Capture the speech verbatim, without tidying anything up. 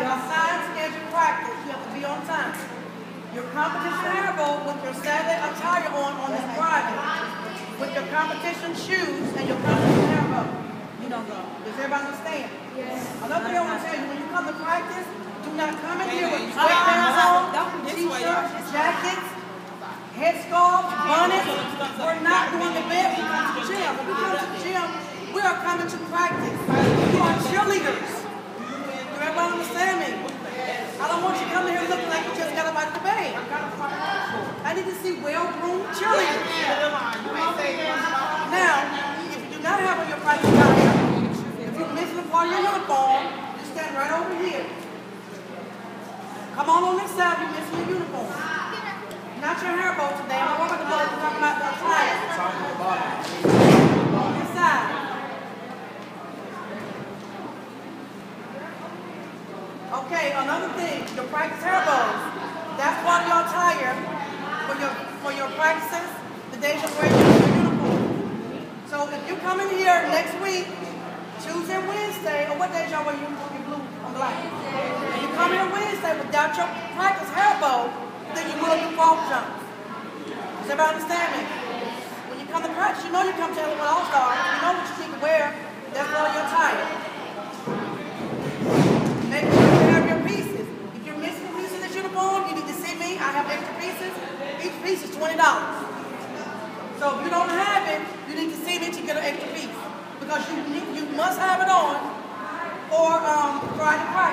your assigned scheduled practice. You have to be on time. Your competition hair bow with your Saturday attire on on this Friday. With your competition shoes and your competition hair bow. You don't go. Does everybody understand? Yes. Another thing I want to tell you, when you come to practice, do not come in here with sweatbands on, t-shirts, jackets, headscarves, bonnets. We're not doing the bed. We come to the gym. When we come to the gym, we are coming to practice. You are cheerleaders. Do everybody understand me? I don't want you coming here looking like you just got up out of the bed. I need to see well-groomed cheerleaders. Now, if you do not have on your practice attire, if you're missing a part of your uniform, you stand right over here. Come on on this side, you're missing your uniform. Not your hair bow today. I'm not going to go and talk about the attire. On this side. Okay, another thing, your practice hair bows. That's part of your attire for your for your practices, the days you're wearing your uniform. So if you come in here next week, Tuesday and Wednesday, or what days y'all wear your uniform, your blue and black? If you come here Wednesday without your practice hair bow, then you will do fall jumps. Does everybody understand me? When you come to practice, you know you come to Ellenwood All-Stars. You know what you need to wear. That's all your attire. Make sure you have your pieces. If you're missing pieces in this uniform, you need to see me. I have extra pieces. Each piece is twenty dollars. So if you don't have it, you need to see me to get an extra piece. Because you, you, you must have it on for um, Friday practice.